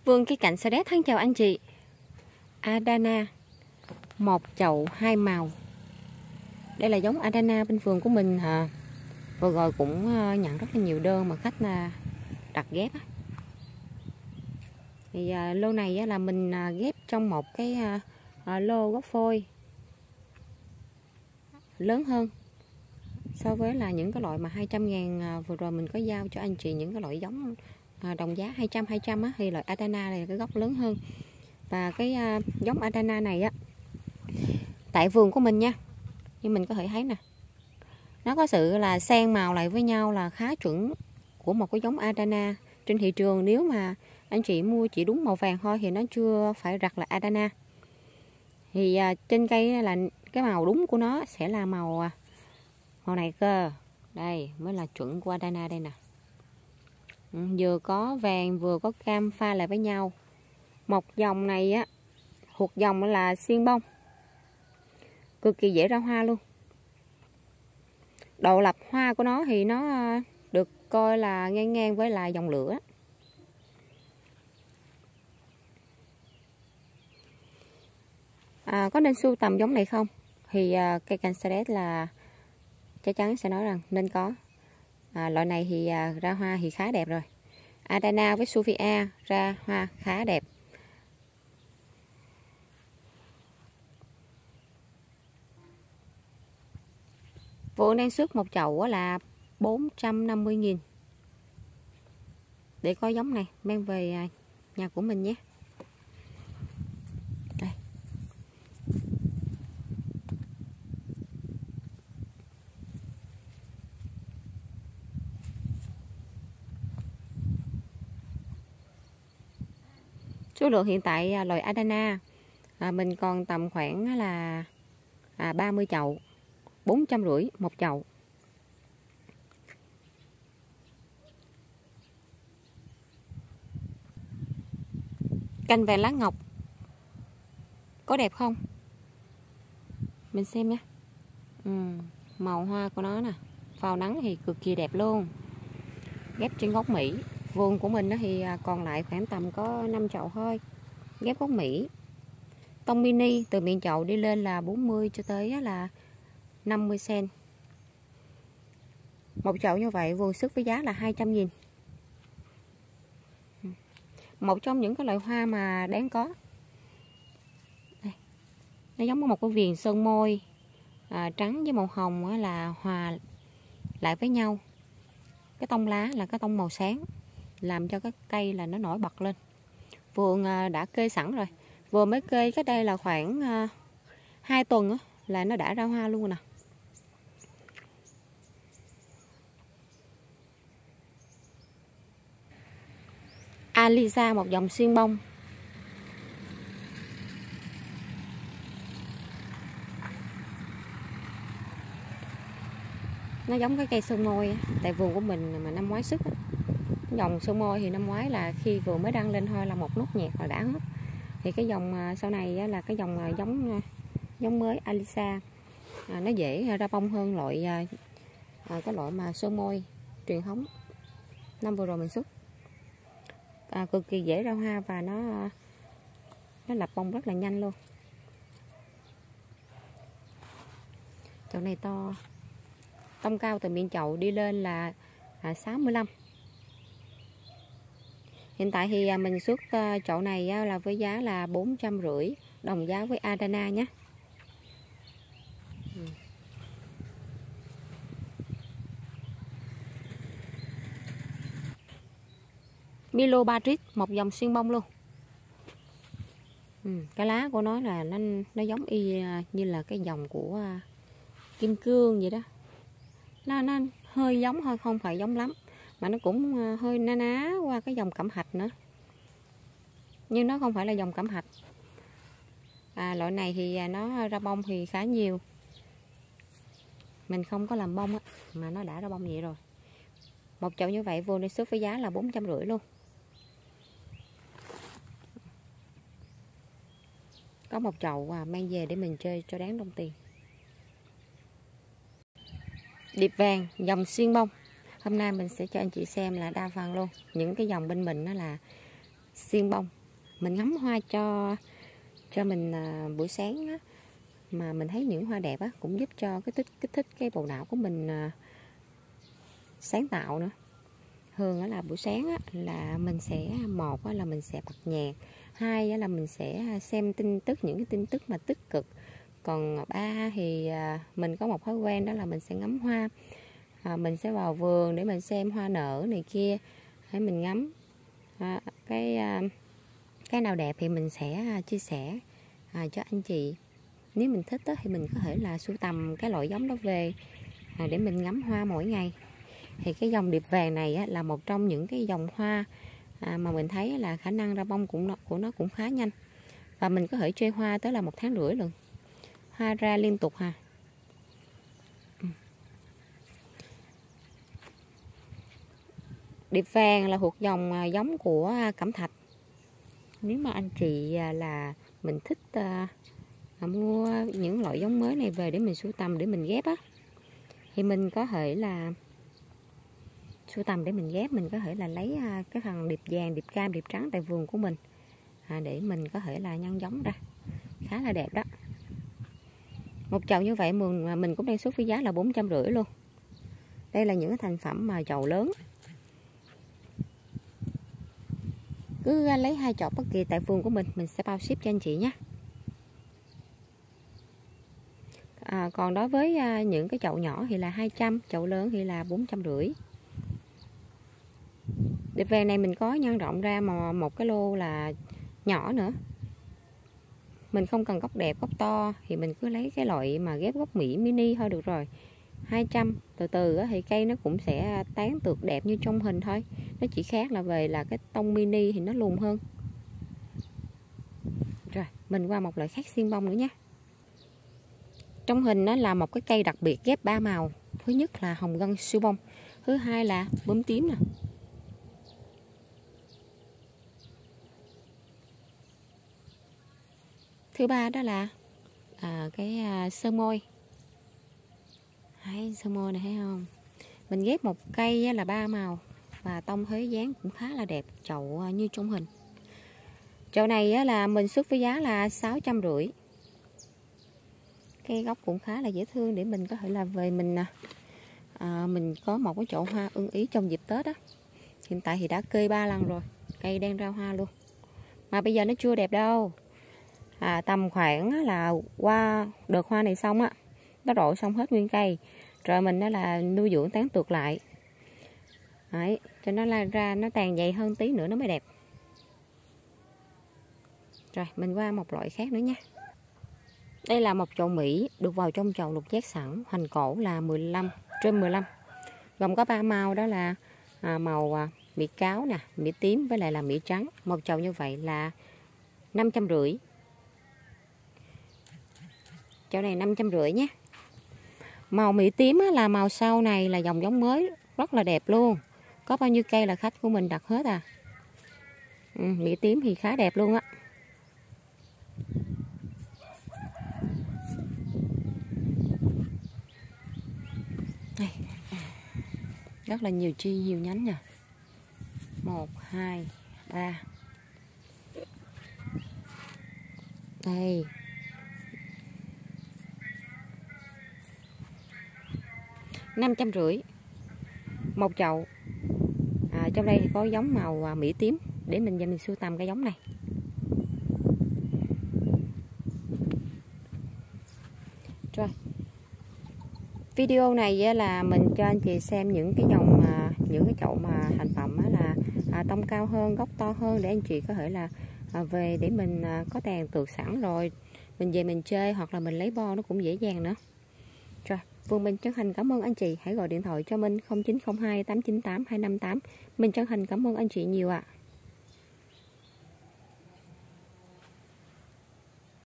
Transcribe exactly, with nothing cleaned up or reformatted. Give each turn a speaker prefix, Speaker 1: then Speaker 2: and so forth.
Speaker 1: Vườn cây cảnh sa đéc thân chào anh chị. Adana một chậu hai màu. Đây là giống Adana bên vườn của mình hả? Vừa rồi cũng nhận rất là nhiều đơn mà khách đặt ghép. Thì lô này là mình ghép trong một cái lô gốc phôi lớn hơn so với là những cái loại mà hai trăm ngàn vừa rồi mình có giao cho anh chị những cái loại giống đồng giá hai trăm hai trăm á, thì loại Adana này là cái gốc lớn hơn. Và cái giống Adana này á, tại vườn của mình nha, như mình có thể thấy nè, nó có sự là xen màu lại với nhau là khá chuẩn của một cái giống Adana. Trên thị trường nếu mà anh chị mua chỉ đúng màu vàng thôi thì nó chưa phải rặt là Adana. Thì trên cây là cái màu đúng của nó sẽ là màu màu này cơ. Đây mới là chuẩn của Adana đây nè. Vừa có vàng vừa có cam pha lại với nhau. Một dòng này á thuộc dòng là xiên bông, cực kỳ dễ ra hoa luôn. Độ lập hoa của nó thì nó được coi là ngang ngang với là dòng lửa. À, có nên sưu tầm giống này không? Thì à, cây cảnh sa đéc là chắc chắn sẽ nói rằng nên có. À, loại này thì à, ra hoa thì khá đẹp rồi. Adana với Sophia ra hoa khá đẹp. Vườn đang xuất một chậu là bốn trăm năm mươi nghìn. Để có giống này mang về nhà của mình nhé. Đây. Số lượng hiện tại loại Adana à, mình còn tầm khoảng là à, ba mươi chậu, bốn trăm rưỡi một chậu. Cành vàng lá ngọc có đẹp không? Mình xem nhé. Ừ, màu hoa của nó nè, vào nắng thì cực kỳ đẹp luôn. Ghép trên gốc Mỹ. Vườn của mình thì còn lại khoảng tầm có năm chậu thôi. Ghép gốc Mỹ. Tông mini từ miệng chậu đi lên là bốn mươi cho tới là năm mươi xăng-ti-mét. Một chậu như vậy vườn xuất với giá là hai trăm nghìn. Một trong những cái loại hoa mà đáng có. Đây. Nó giống như một cái viền sơn môi à, trắng với màu hồng là hòa lại với nhau. Cái tông lá là cái tông màu sáng, làm cho cái cây là nó nổi bật lên. Vườn đã kê sẵn rồi. Vừa mới kê cái đây là khoảng hai tuần là nó đã ra hoa luôn nè. Alisa một dòng xiên bông. Nó giống cái cây sơn môi. Tại vườn của mình mà năm ngoái sức. Dòng sơn môi thì năm ngoái là khi vừa mới đăng lên thôi là một nốt nhạc là đã hết. Thì cái dòng sau này là cái dòng giống giống mới Alisa. À, nó dễ ra bông hơn loại à, cái loại mà sơn môi truyền thống năm vừa rồi mình xuất. À, cực kỳ dễ ra hoa và nó nó lập bông rất là nhanh luôn. Chậu này to, tông cao từ miệng chậu đi lên là à, sáu mươi lăm. Hiện tại thì mình xuất chậu này là với giá là bốn trăm rưỡi, đồng giá với Adana nhé. Ừ. Milo Patrick một dòng xiên bông luôn. Ừ. Cái lá của nó là nó nó giống y như là cái dòng của kim cương vậy đó. Nó nó hơi giống thôi, không phải giống lắm, mà nó cũng hơi ná ná qua cái dòng cẩm hạch nữa, nhưng nó không phải là dòng cẩm hạch. À, loại này thì nó ra bông thì khá nhiều, mình không có làm bông á, mà nó đã ra bông vậy rồi. Một chậu như vậy vô đây xuất với giá là bốn trăm rưỡi luôn. Có một chậu à, mang về để mình chơi cho đáng đồng tiền. Điệp vàng dòng xiên bông. Hôm nay mình sẽ cho anh chị xem là đa phần luôn những cái dòng bên mình nó là xiên bông. mình ngắm hoa cho cho mình à, buổi sáng á, mà mình thấy những hoa đẹp á, cũng giúp cho cái tích kích thích cái bộ não của mình à, sáng tạo nữa. Thường á là buổi sáng á, là mình sẽ một á, là mình sẽ bật nhạc, hai á, là mình sẽ xem tin tức, những cái tin tức mà tích cực. Còn ba thì à, mình có một thói quen đó là mình sẽ ngắm hoa. À, mình sẽ vào vườn để mình xem hoa nở này kia để mình ngắm. À, cái à, cái nào đẹp thì mình sẽ à, chia sẻ à, cho anh chị. Nếu mình thích đó, thì mình có thể là sưu tầm cái loại giống đó về à, để mình ngắm hoa mỗi ngày. Thì cái dòng điệp vàng này á, là một trong những cái dòng hoa à, mà mình thấy là khả năng ra bông của nó, của nó cũng khá nhanh. Và mình có thể chơi hoa tới là một tháng rưỡi luôn. Hoa ra liên tục ha. Điệp vàng là thuộc dòng à, giống của cẩm thạch. Nếu mà anh chị à, là mình thích à, à, mua những loại giống mới này về để mình sưu tầm, để mình ghép á, thì mình có thể là sưu tầm để mình ghép. Mình có thể là lấy à, cái phần điệp vàng, điệp cam, điệp trắng tại vườn của mình à, để mình có thể là nhân giống ra. Khá là đẹp đó. Một chậu như vậy mình, mình cũng đang xuất với giá là bốn trăm rưỡi luôn. Đây là những cái thành phẩm mà chậu lớn. Cứ lấy hai chậu bất kỳ tại vườn của mình, mình sẽ bao ship cho anh chị nhé. À, còn đối với à, những cái chậu nhỏ thì là hai trăm, chậu lớn thì là bốn trăm rưỡi. Điệp vàng này mình có nhân rộng ra mà một cái lô là nhỏ nữa. Mình không cần gốc đẹp, gốc to thì mình cứ lấy cái loại mà ghép gốc Mỹ mini thôi được rồi. hai trăm, từ từ thì cây nó cũng sẽ tán tược đẹp như trong hình thôi. Nó chỉ khác là về là cái tông mini thì nó lùn hơn. Rồi, mình qua một loại khác xiên bông nữa nha. Trong hình nó là một cái cây đặc biệt ghép ba màu. Thứ nhất là hồng gân siêu bông, thứ hai là bướm tím nè. Thứ ba đó là à, cái à, sơn môi. Hay sơn môi này thấy không? Mình ghép một cây là ba màu và tông thế dáng cũng khá là đẹp, chậu như trong hình. Chậu này là mình xuất với giá là sáu trăm rưỡi. Cây gốc cũng khá là dễ thương để mình có thể là về mình à, mình có một cái chậu hoa ưng ý trong dịp Tết á. Hiện tại thì đã kê ba lần rồi, cây đang ra hoa luôn. Mà bây giờ nó chưa đẹp đâu. À, tầm khoảng là qua đợt hoa này xong á, nó rộ xong hết nguyên cây, rồi mình đó là nuôi dưỡng tán tược lại. Đấy, cho nó la ra nó tàn dày hơn tí nữa nó mới đẹp. Rồi mình qua một loại khác nữa nha. Đây là một chậu Mỹ được vào trong chậu lục giác sẵn, hoành cổ là mười lăm trên mười lăm, gồm có ba màu đó là à, màu à, mỹ cáo nè, mỹ tím với lại là mỹ trắng. Một chậu như vậy là năm trăm rưỡi. Chậu này năm trăm rưỡi nhé. Màu mỹ tím là màu sau này là dòng giống mới rất là đẹp luôn. Có bao nhiêu cây là khách của mình đặt hết à. Ừ, mỹ tím thì khá đẹp luôn á. Đây. Rất là nhiều chi, nhiều nhánh nè. Một, hai, ba. Đây. năm trăm rưỡi một chậu. À, trong đây thì có giống màu mỹ tím để mình về mình sưu tầm cái giống này. Rồi, video này là mình cho anh chị xem những cái dòng mà những cái chậu mà thành phẩm là à, tông cao hơn, gốc to hơn để anh chị có thể là à, về để mình à, có tàn tược sẵn rồi mình về mình chơi, hoặc là mình lấy bo nó cũng dễ dàng nữa. Rồi, Vườn mình chân thành cảm ơn anh chị. Hãy gọi điện thoại cho mình không chín không hai tám chín tám hai năm tám. Mình chân thành cảm ơn anh chị nhiều ạ. À.